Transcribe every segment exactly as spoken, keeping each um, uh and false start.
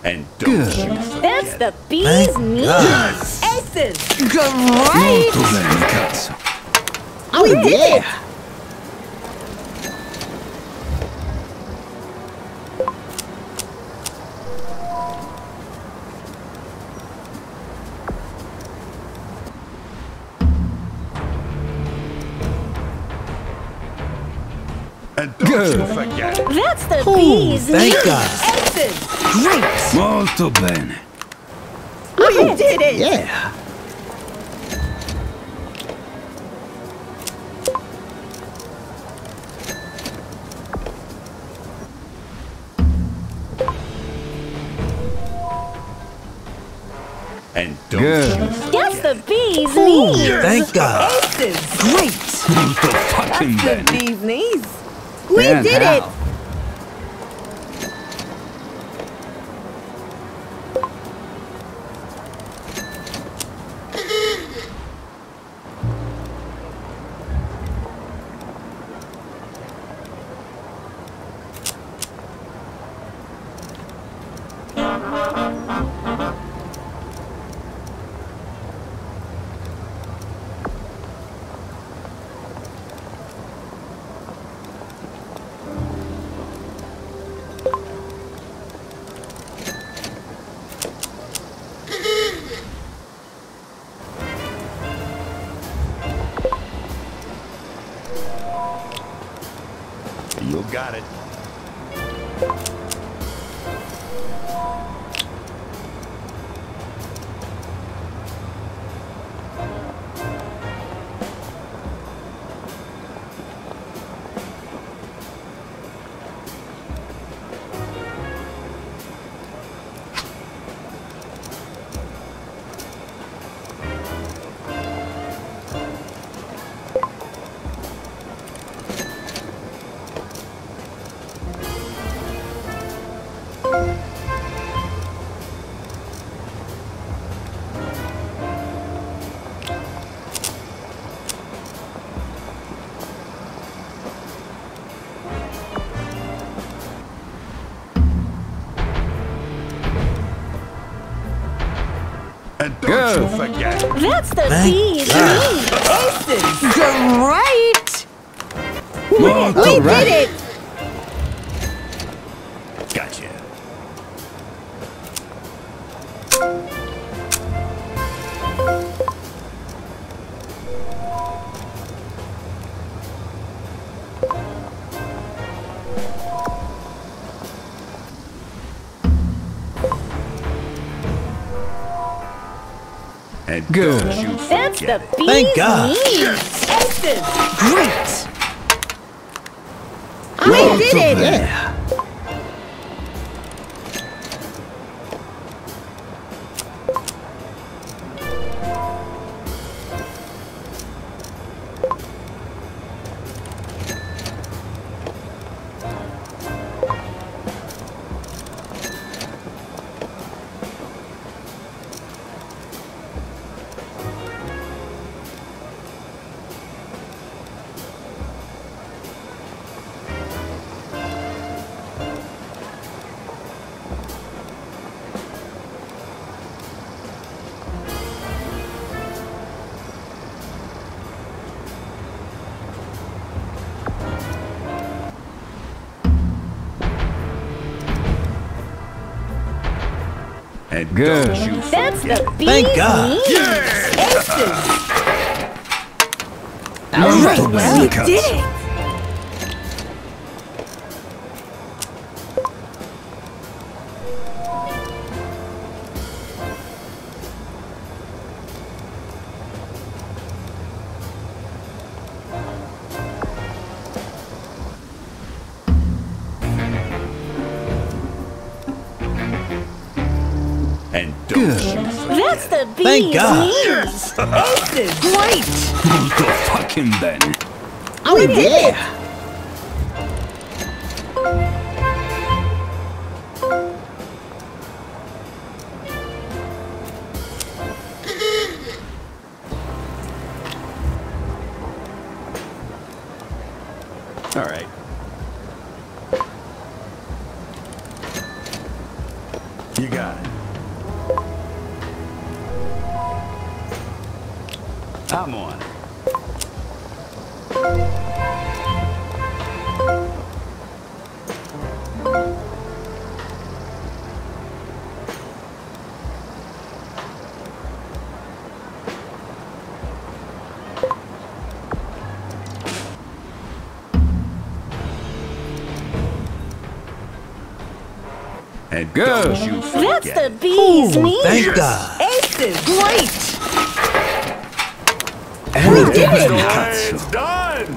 And don't Good. you forget. That's the bee's Thank knees. God. Aces. Great! Molto bene, cazzo. Oh, yeah! And don't Good. you forget. That's the Oh, bee's thank knees. God. Aces. Great! Molto bene. I did it. Yeah! And don't Good. you forget. That's the bee's Oh, knees. thank God! Aces. Great! Molto fucking That's bene. the bee's knees. We And did how? it. You got it. And don't Good. you forget. That's the Thank bee's God. knees. Aces. Great! Molto We Right. did it. Gotcha. And Good. don't you That's forget the it. bee's Thank God. knees. Aces. Great! We did it. Yeah! And Good. don't you That's forget the it. bee's Thank God. knees. Aces. Molto We bene, did cazzo. it. And don't Good. you forget That's the bee's Thank God. knees. Aces. Great! it. Molto fucking bene. Oh, We did it. yeah! All right. You got it. I'm on it. And Good. don't you forget. That's the bee's knees. Thank God. Aces. Great. And did it. It's done.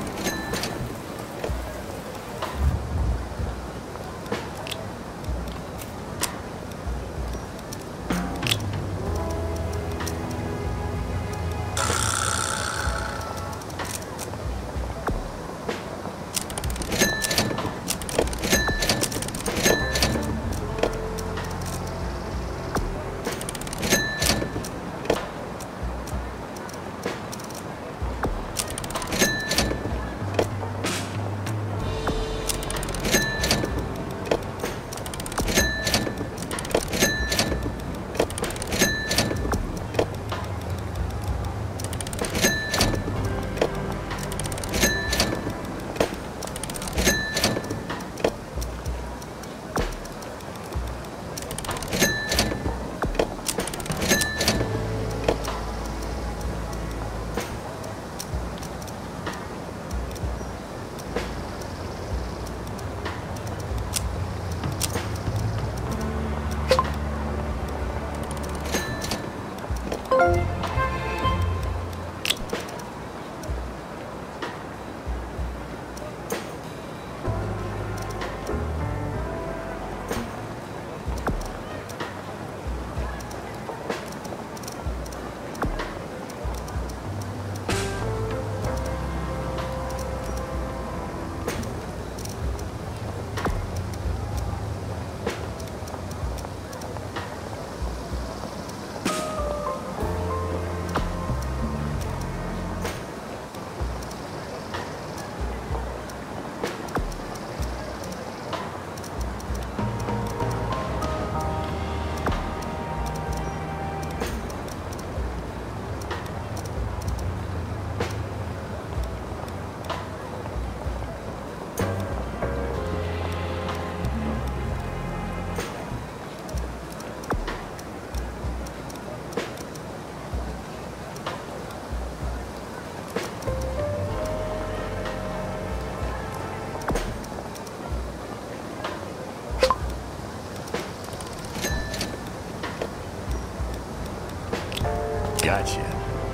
Gotcha.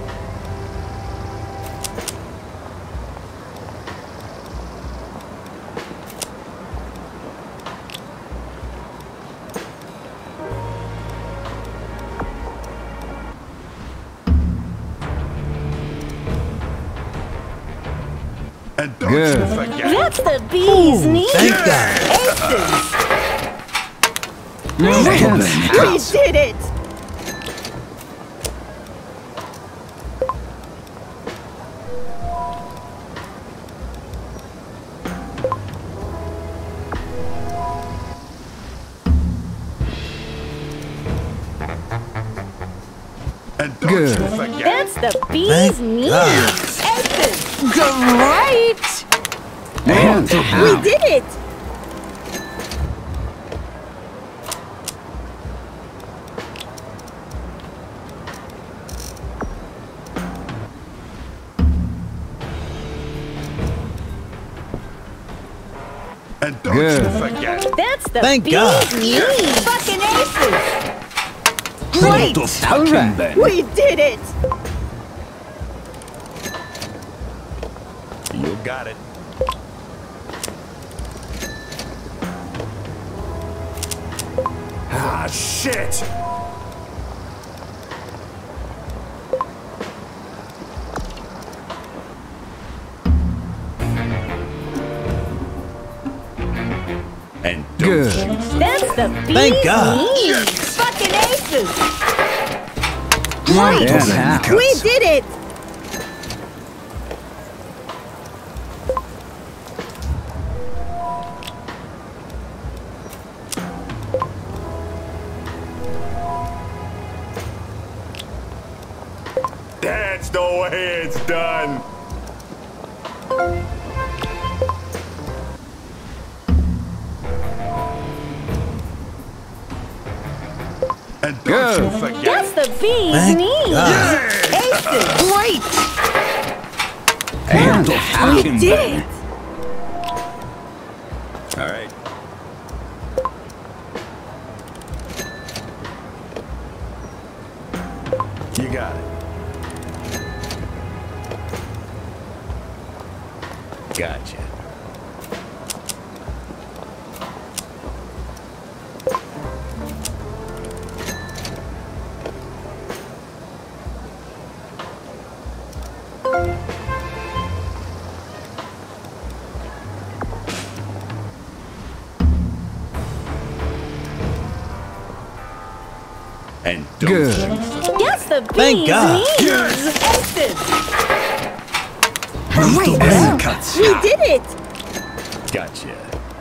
And don't Good. you forget. That's the bee's knees. Thank God. Aces. We did it. And don't Good. you forget. That's the bee's Thank knees. God. Aces. Great. And We did it. And don't Good. you forget. That's the Thank bee's God. knees. Fucking aces. Great. Don't fucking Alright. bend. We did it. You got it. Ah, shit! And don't Good. you That's the bee's Thank God. knees. Fucking aces. Great. And how? We did it. hey, it's done. And don't Good. you forget That's the bee's Thank knees. God. Aces. Great. And We fucking did bang. it. All right. You got it. Gotcha. And don't Good. you forget. That's the Thank bee's God. knees. Aces. Brutal Right. man cuts. We did it. Gotcha.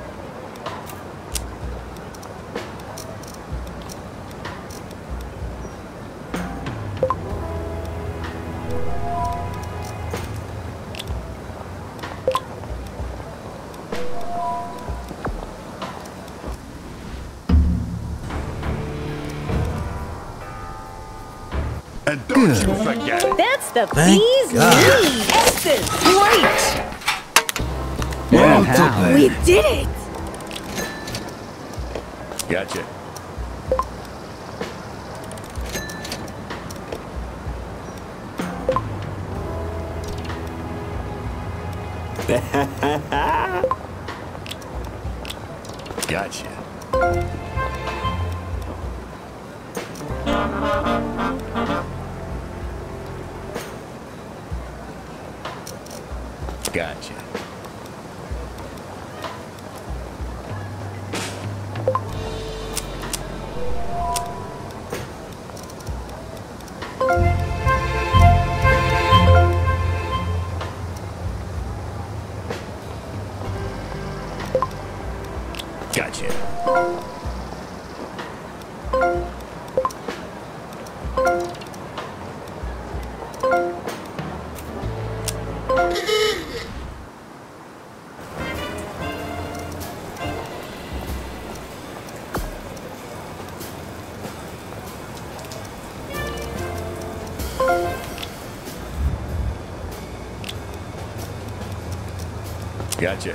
And don't Good. you forget it. That's the Thank bee's God. knees. Aces. Great. Brutal how? man. We did it. Gotcha. Gotcha. Gotcha. Gotcha. Gotcha.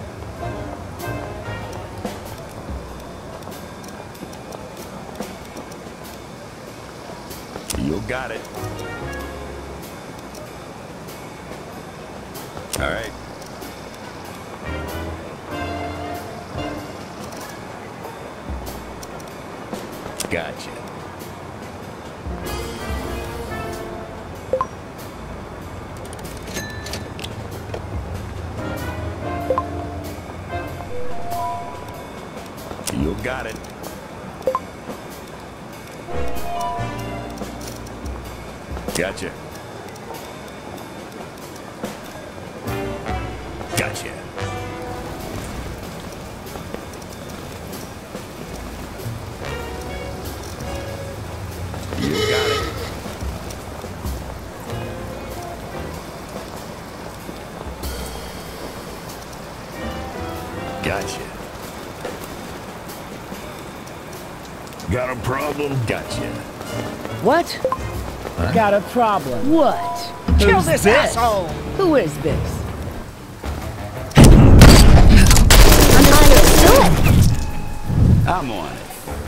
You got it. All right. Gotcha. You got it. Gotcha. Gotcha. You got it. Gotcha. Got a problem? Gotcha. What? Got a problem. What? Kill Who's this asshole. Who is this? Understood. I'm on it.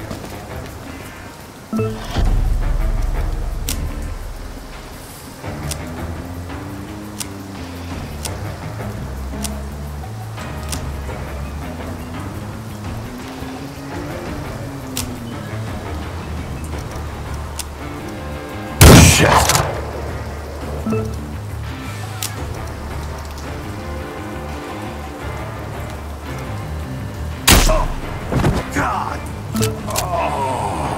Oh, God. Oh.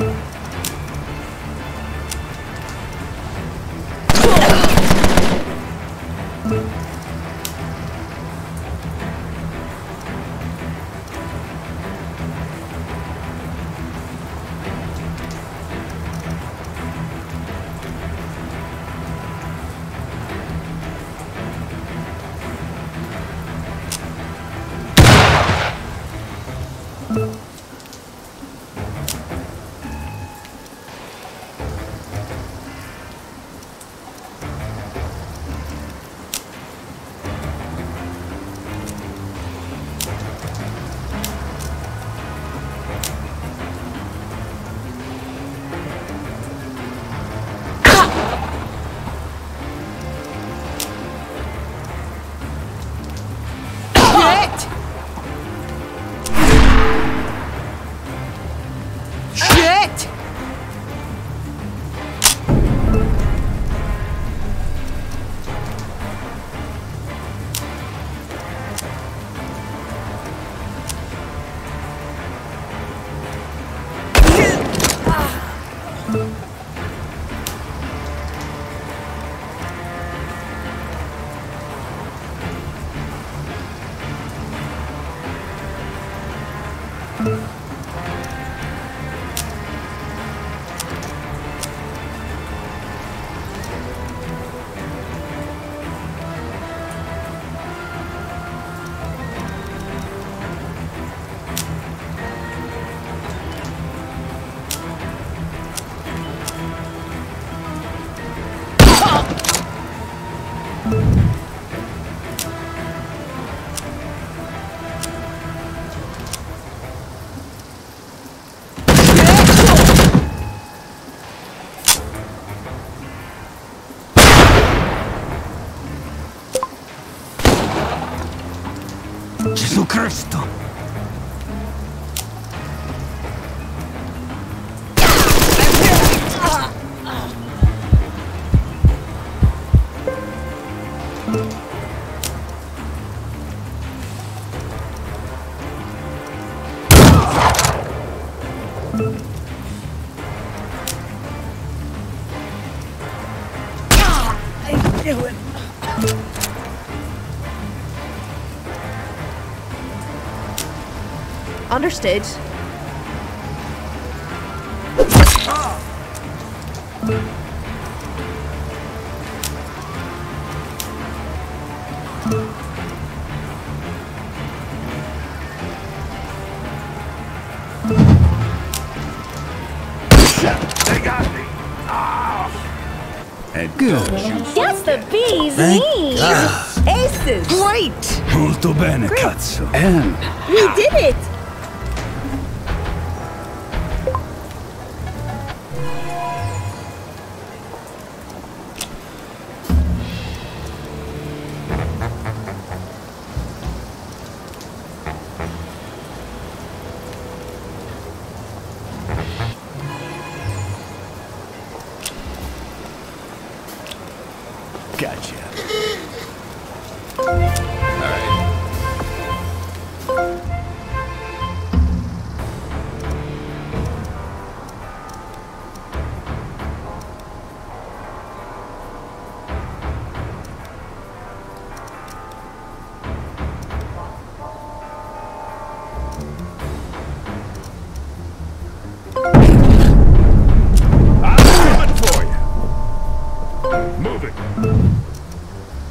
Gesù Cristo! I knew it. Understage. They got me. Ah. And Good. Yes, the bees me. Aces. Great! Molto bene, cazzo. And We did it. gotcha. All right. I'm coming for you. Move it.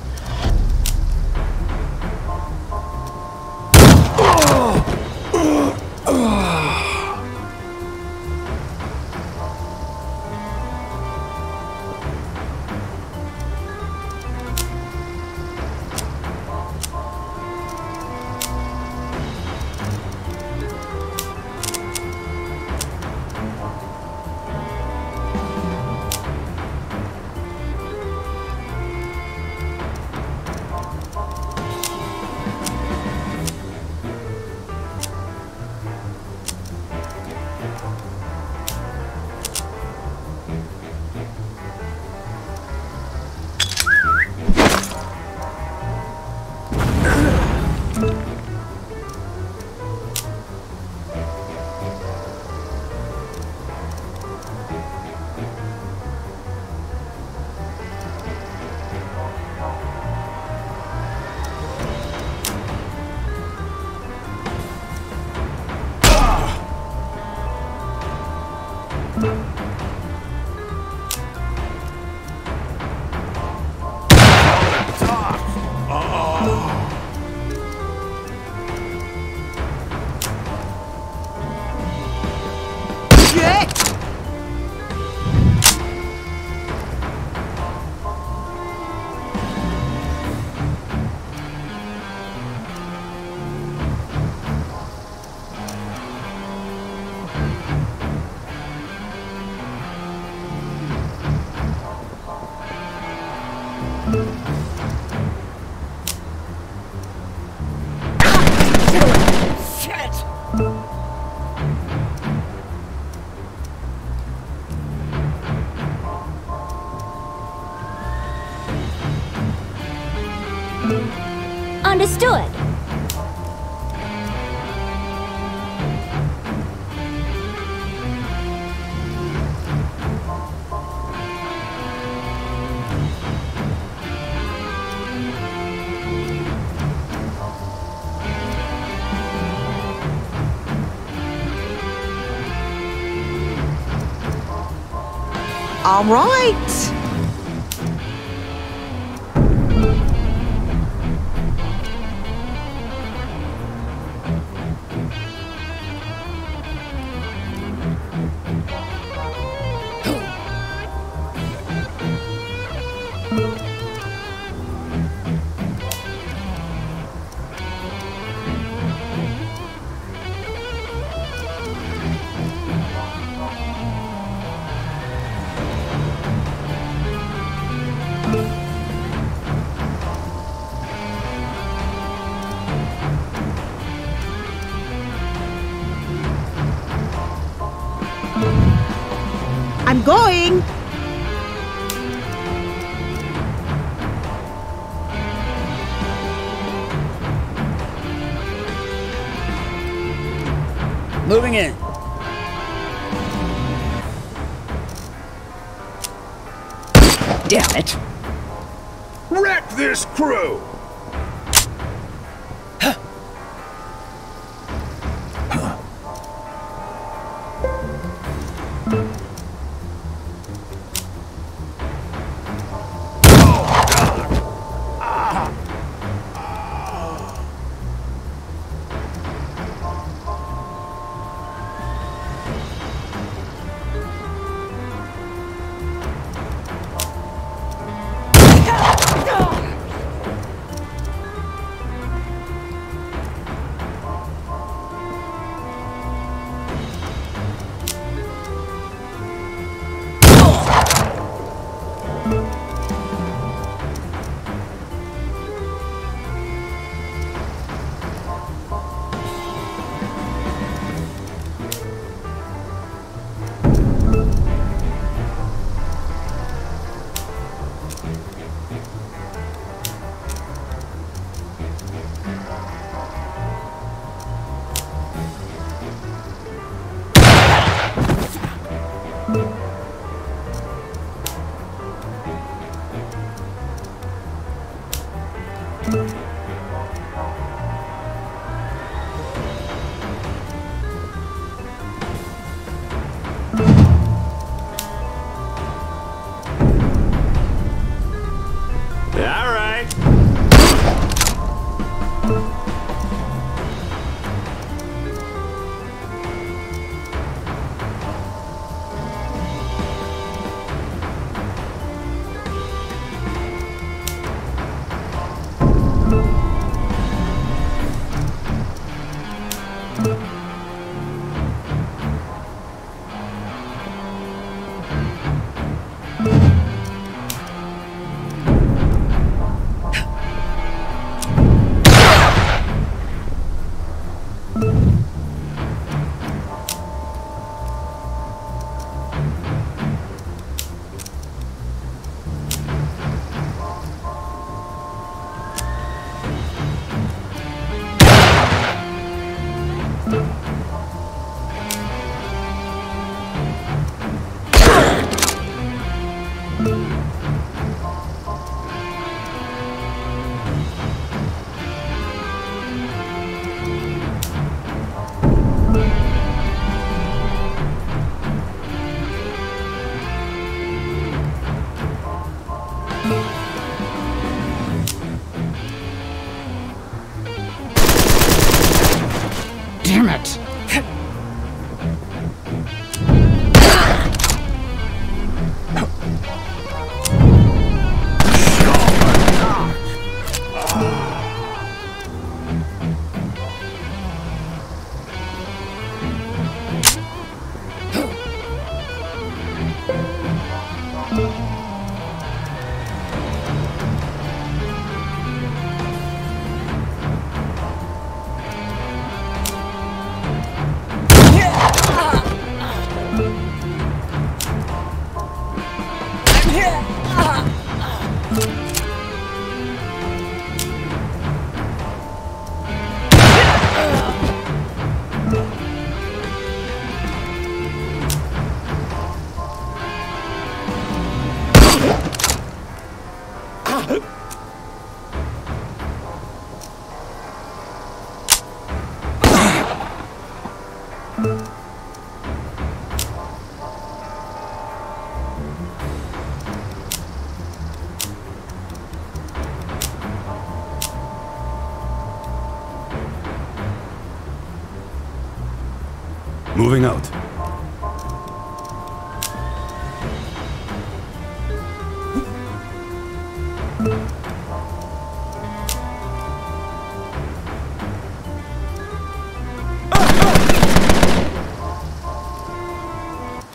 Understood. All right. I'm going! Moving in. Damn it. Wreck this crew!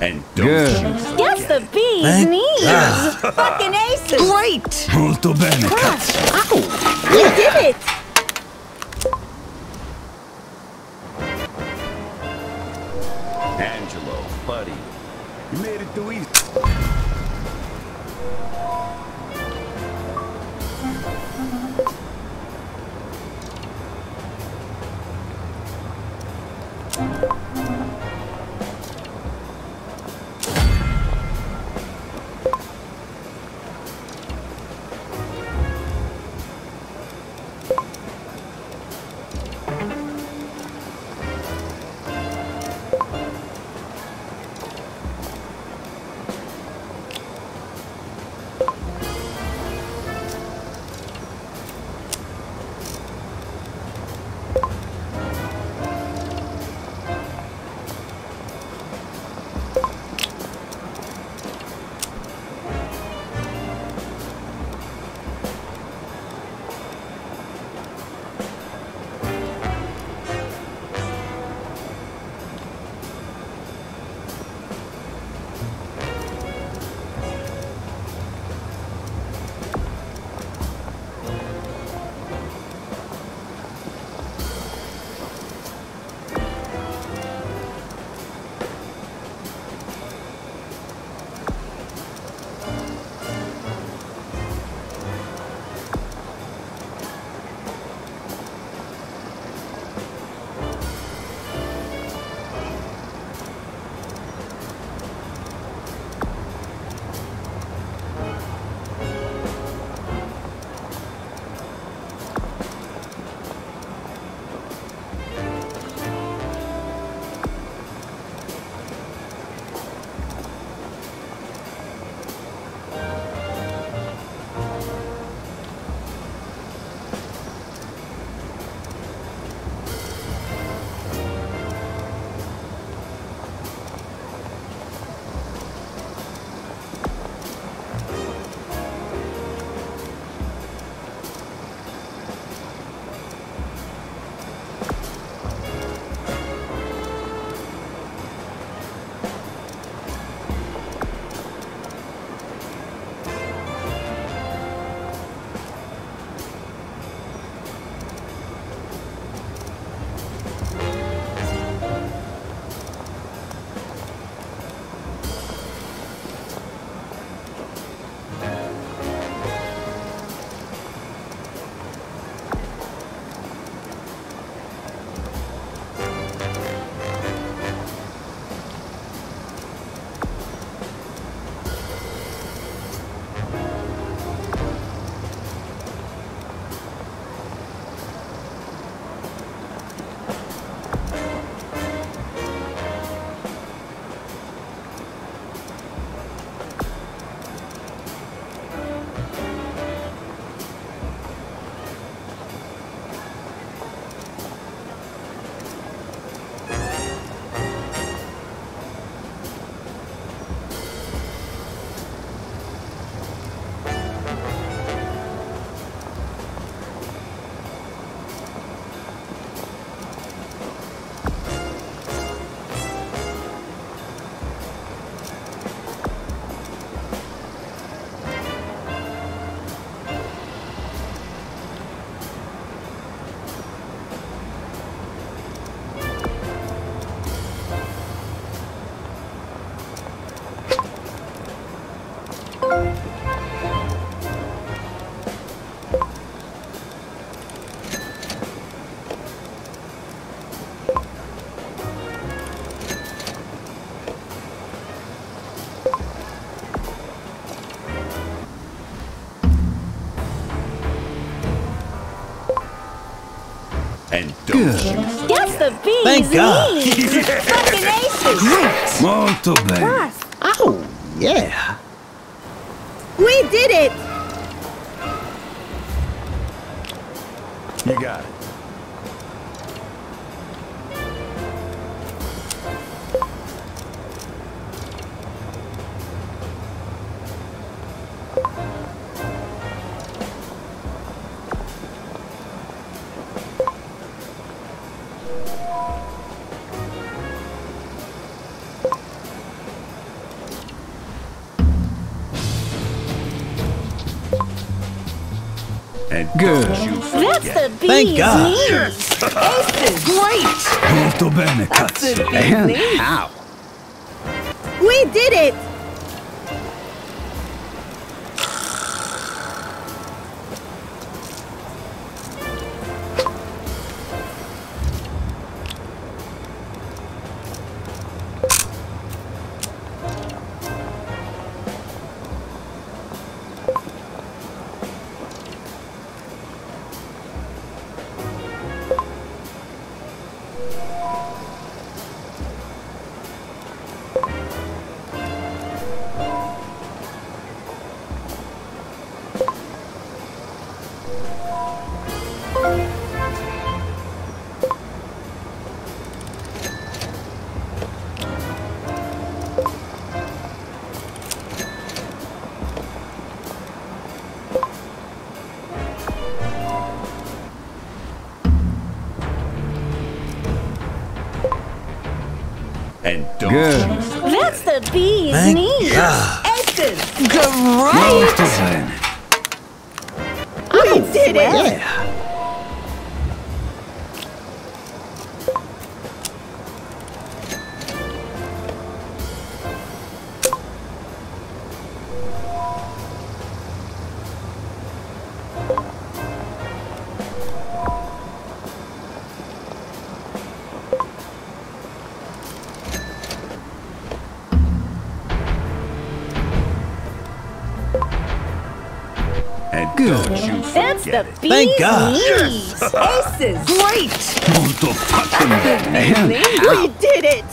And don't Good. you Guess the bee's Thank knees. God. Fucking aces. Great! Molto bene, cazzo. We did it! Angelo, buddy. You made it too easy. And don't Good. you Guess the bee's Thank God. knees. Fucking aces. Molto bene. Plus, Oh, yeah. we did it! You got it. And Good. don't you That's forget. the bee's Thank God. knees. Aces. Great! Molto bene, That's the cazzo. bee's And knees. how? We did it! And don't Good. you forget. That's the bee's Thank knees. God. Aces. Molto bene. We did it! Yeah. And Good. don't you That's forget the it. bee's Thank God. knees. Aces. Great! Molto fucking bene. And We did it!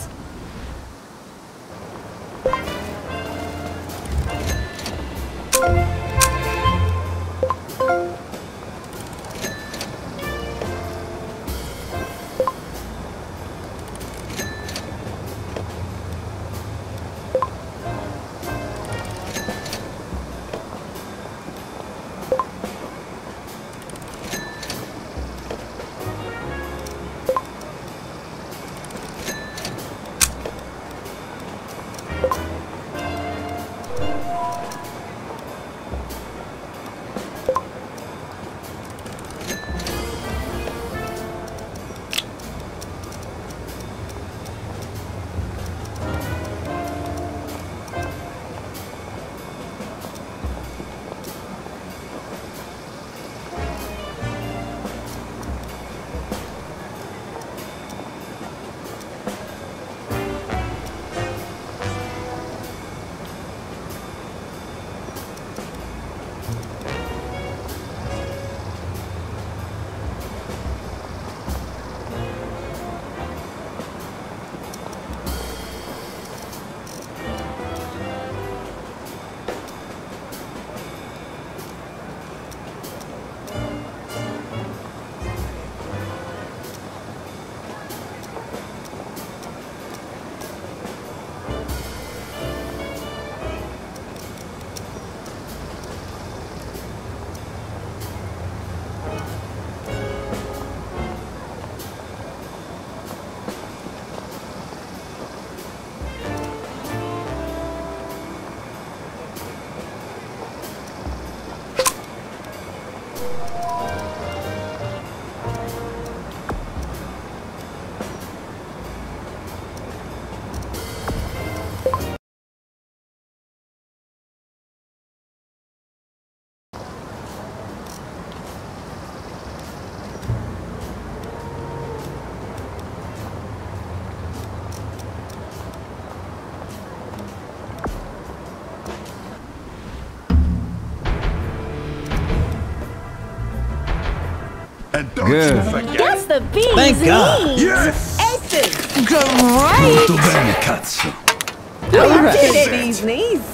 And don't Good. you forget. That's the bee's Thank God. knees. Yes! Aces. Great! Molto bene, cazzo. We That's did it! it. Bee's knees.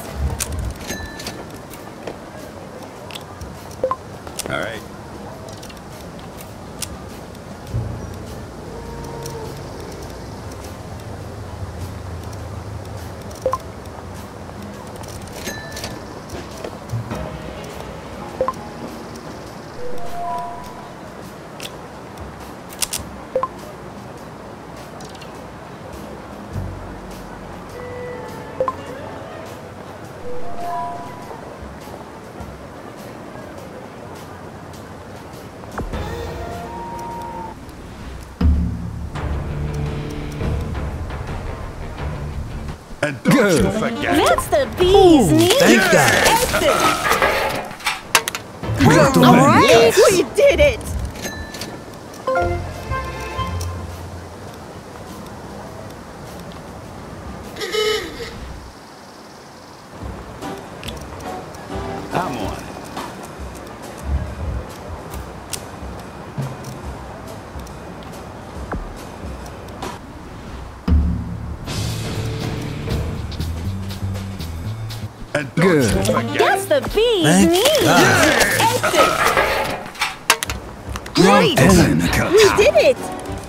All right. And don't Good. you forget. That's the bee's knees. Thank God. Aces. Molto All bene. right. We did it. I'm on it. And don't Good. you forget. That's the bee's Thank knees. God. Aces. Great. Molto bene, cazzo. We did it.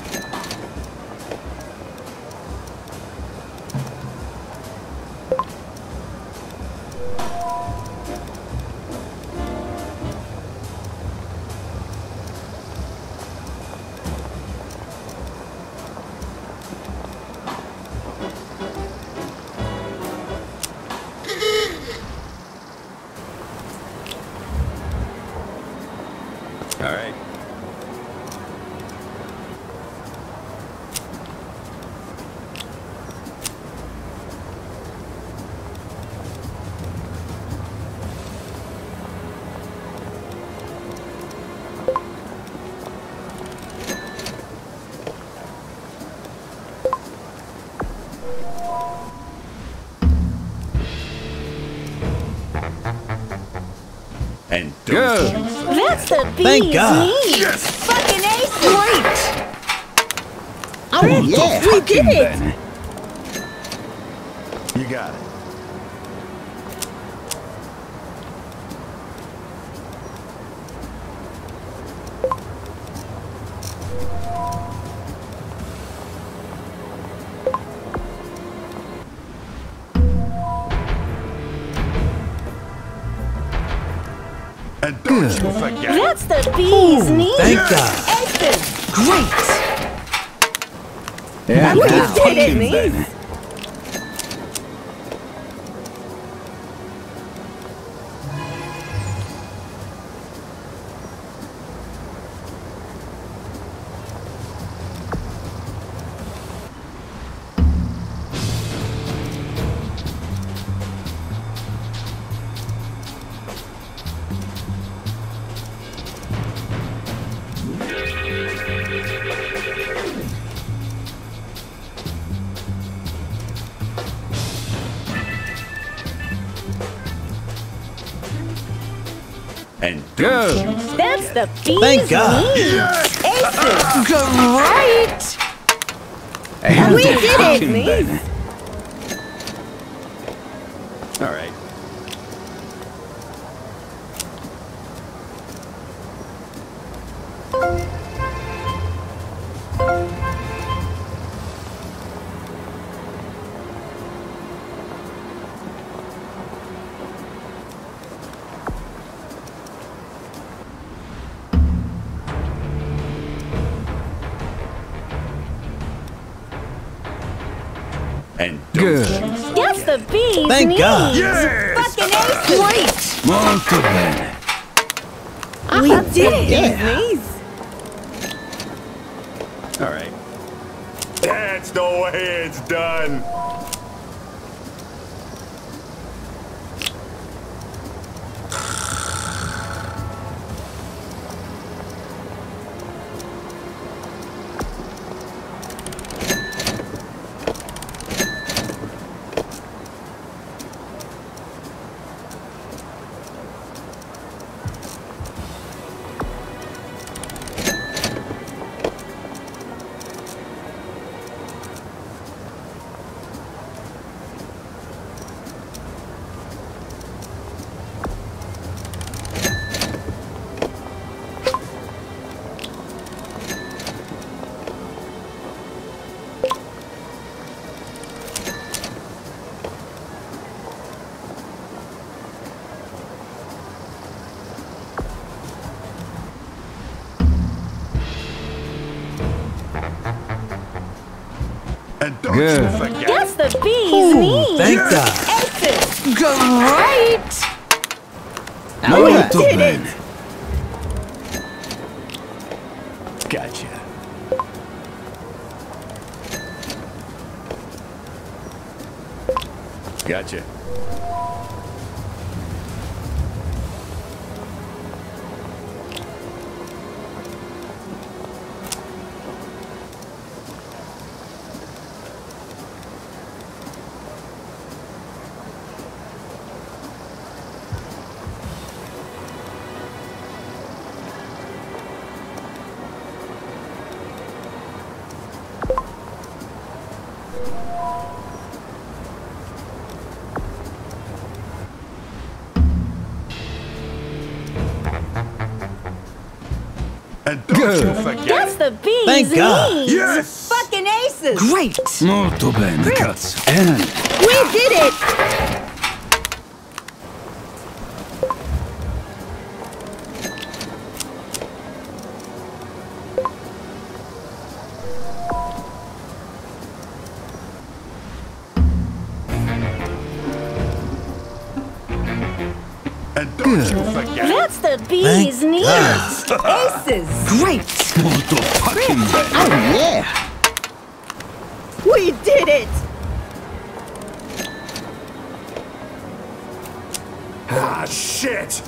All right. And don't Good. you That's the bee's Thank God. knees. Yes. Fucking aces. Great. Oh, yeah. We did it. Bene. You got it. And don't Good. you forget. That's the bee's knees. Thank God. Aces. Great. Yeah. We now. did it, Bene. knees. And Good. don't you That's the bee's Thank God. knees. Aces. Great. And We did it, fucking knees. bene. All right. And don't Good. you That's the bee's Thank knees. God. Yes. Fucking aces. Great. Molto bene. We did it, yeah. knees. All right. That's the way it's done. And don't Good. you forget. That's the bee's knees. Thank God. Aces. Great. Molto did bene. it. Gotcha. Gotcha. And don't Good. you forget That's it. the bee's Thank God. knees. Yes! Fucking aces. Great! Molto bene, cazzo. And We did it. And don't you forget it. That's the bee's knees. Aces. Great! molto fucking bene. Oh, yeah. We did it. Ah, shit!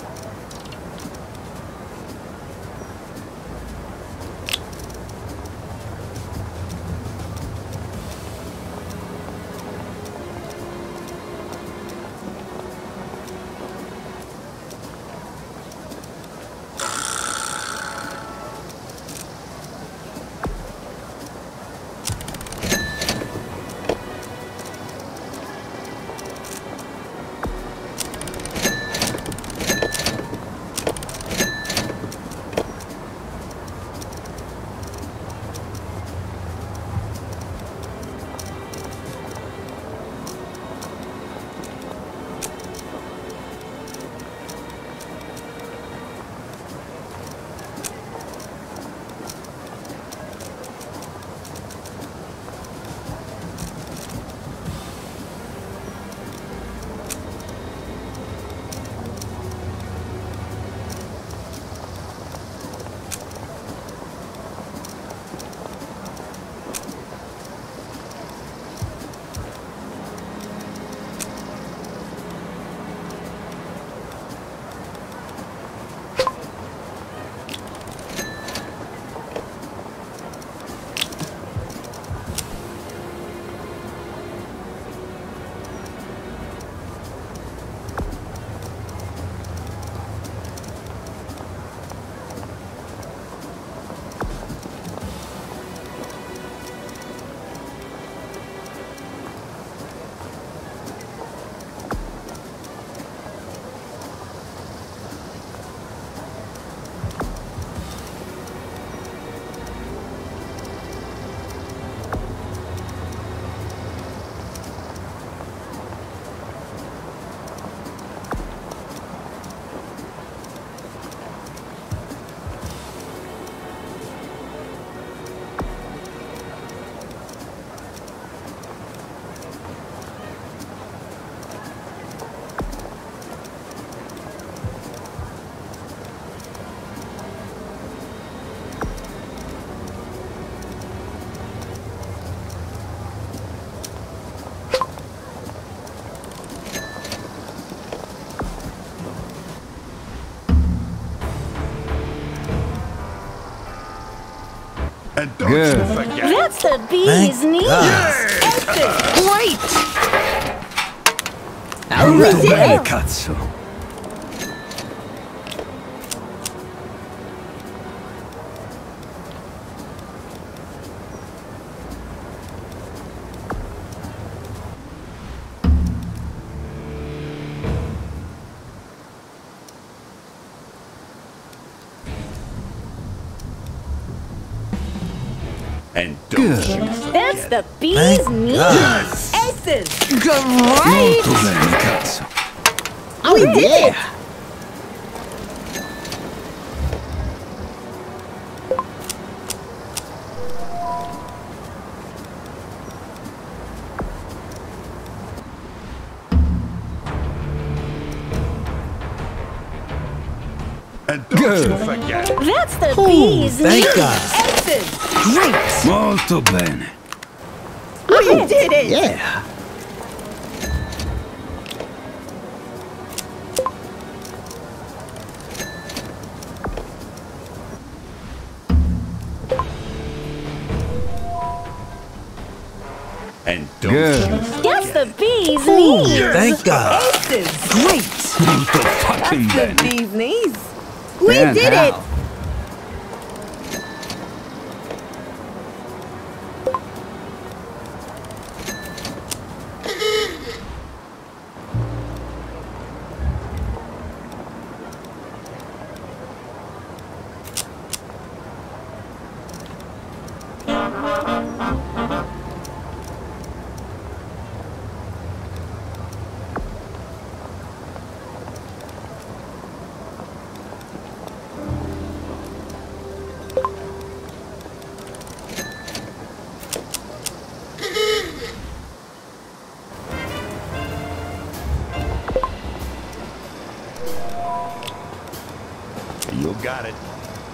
And don't Good. you forget it. That's the bee's Thank knees. God. Great! Molto Alright! bene, cazzo. And don't Good. you forget That's it. the bee's Thank knees. God. Aces. Great! Molto bene, cazzo. Oh, yeah. And don't Good. you forget it. That's the Ooh, bee's thank knees. God. Aces. Great! Molto bene. We did it. Yeah. Good. That's the bee's knees. Thank God. Aces. Great. Molto fucking That's bene. the bee's knees. We And did how? it. You got it.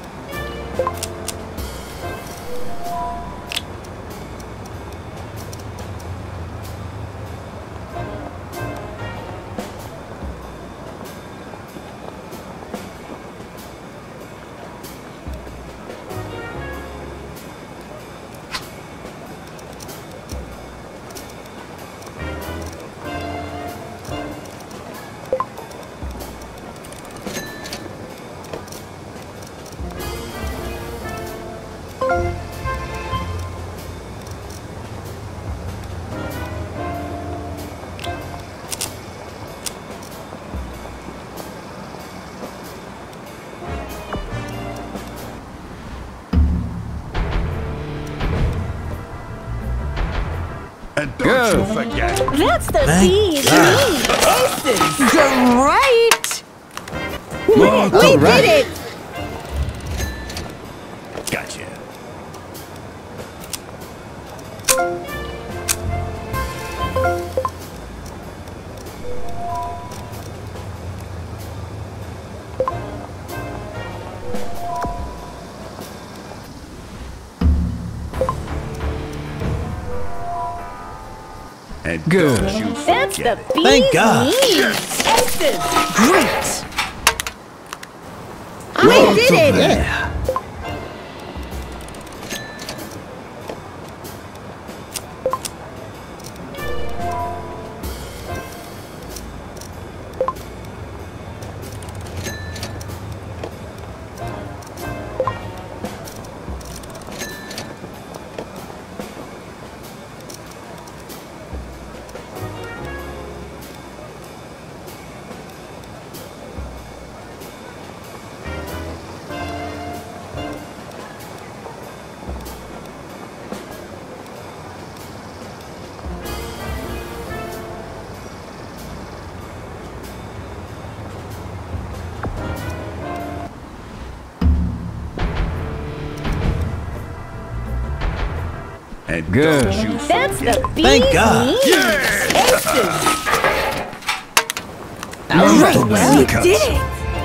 And don't Good. you forget. That's the Thank bee's God. knees. Aces. Great. Molto We right. did it. Gotcha. And Good. don't you That's forget the it. bee's Thank God. knees. Aces. Great. We did it. Yeah. And Good. don't you That's forget the it. bee's Thank God. knees. Aces. Molto bene, We cazzo. did it.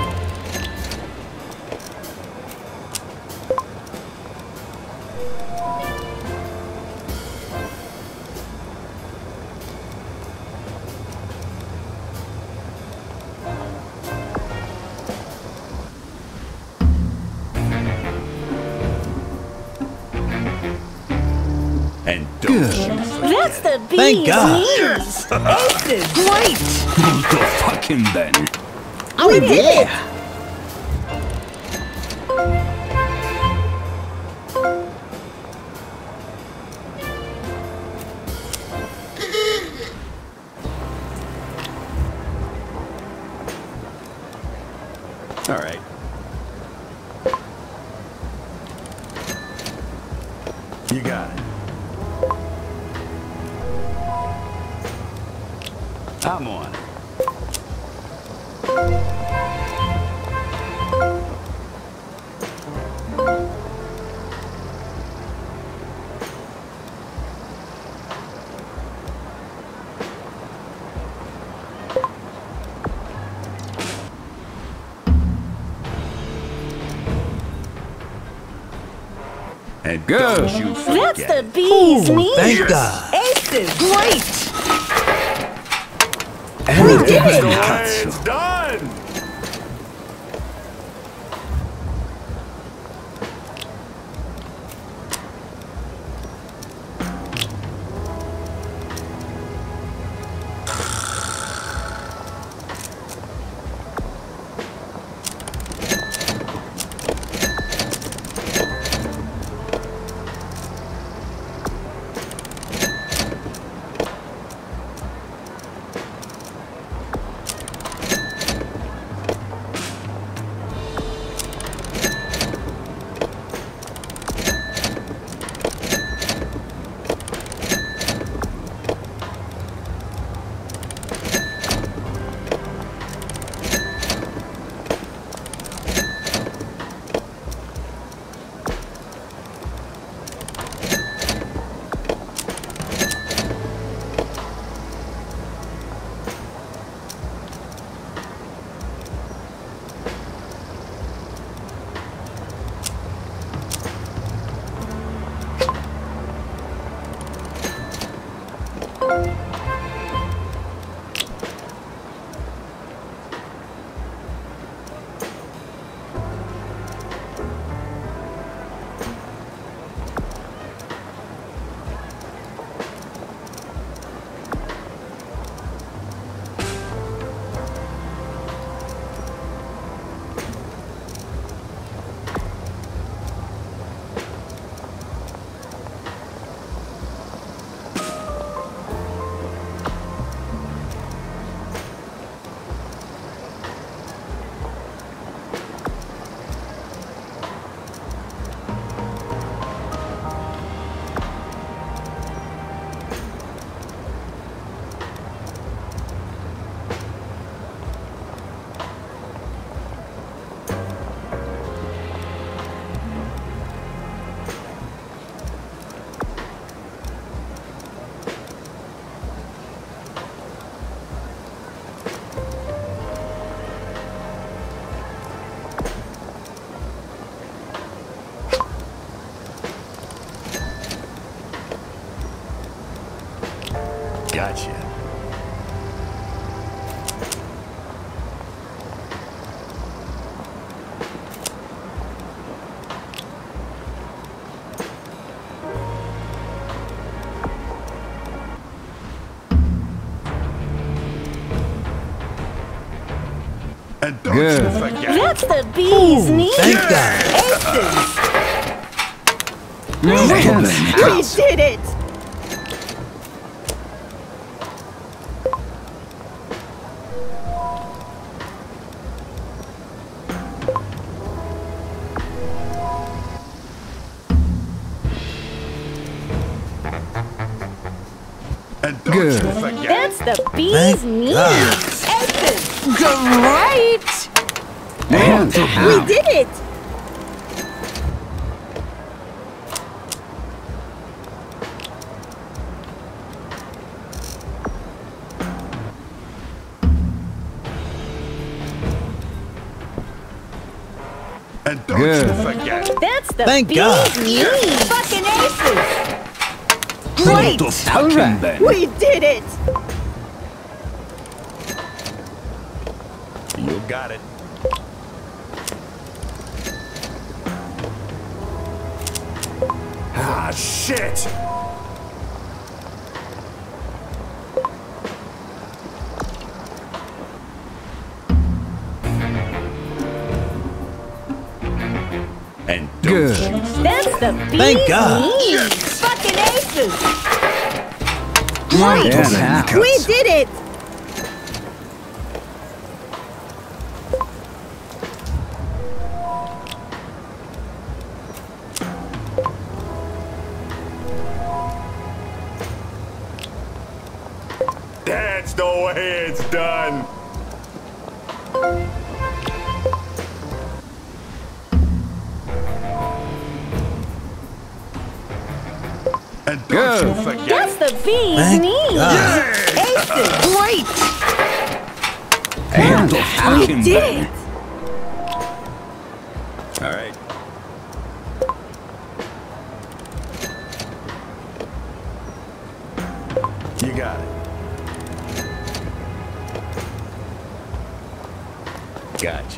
And don't Good. you forget That's the bee's Thank God. knees. Aces. Great. Molto fucking bene. Oh, yeah. All right. You got it. I'm on it. And Good. don't you forget That's the it. bee's knees. Thank God. Aces. Great. Molto did it. bene, It's cazzo. done. Gotcha. And don't Good. you forget. That's the bee's knees. Thank God. We did it. And don't Good. you forget. That's the bee's Thank knees. God. Great. Hands We up. did it. And don't Good. you forget. That's the Thank bee's God. knees. Fucking aces. Great. Fucking Ben. We did it. You got it. Ah, shit! And don't Good. you That's the bee's Thank God. knees. Fucking aces. Right. Yeah. We did it. That's the way it's done. And don't Good. you forget. That's the bee's Thank knees. God. Aces. Great. Hands up. Fucking Did Ben. it. All right. You got it. Gotcha.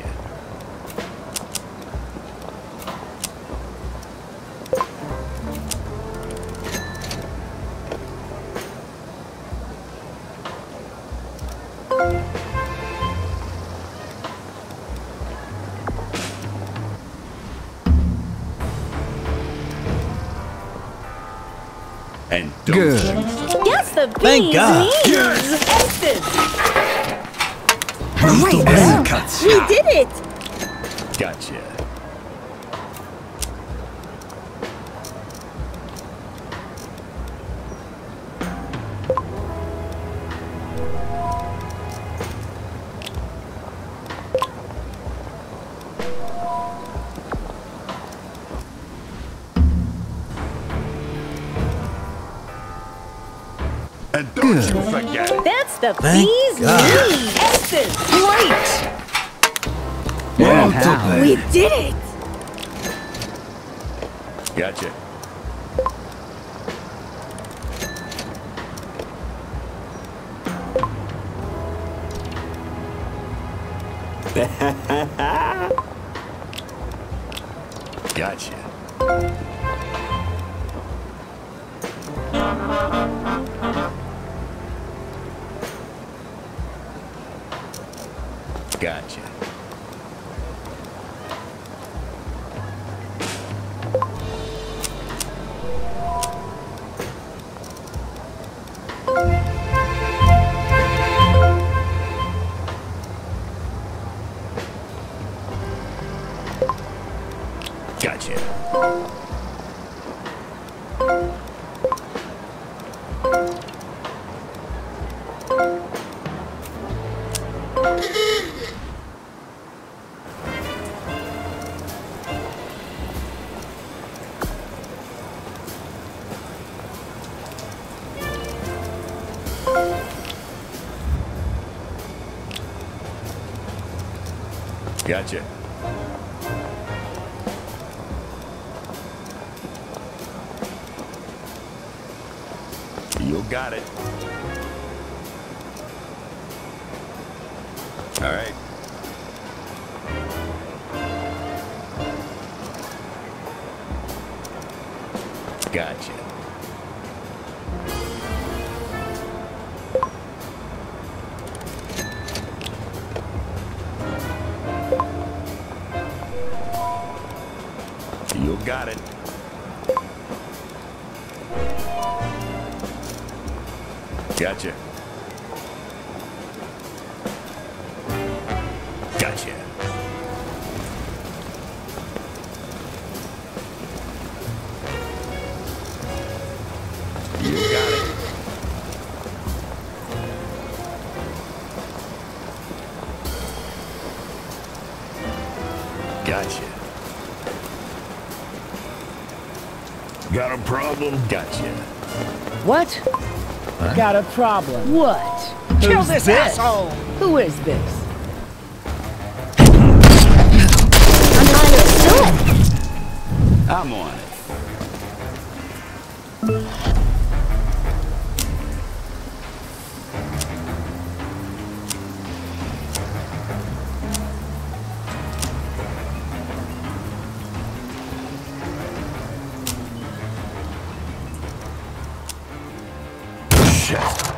And don't Good. you forget. That's the Thank bee's God. knees. Aces. Cuts. We did it. Gotcha. And don't you forget it. That's the Thank bee's God. knees. Aces. Great. Yeah. We did it. Gotcha. Gotcha. Gotcha. Gotcha. Gotcha. You got it. All right. Gotcha. You got it. Gotcha. Gotcha. You got it. Gotcha. Got a problem? Gotcha. What? Got a problem. What? Kill Who's this, this? asshole. Who is this? I'm on it. Shit.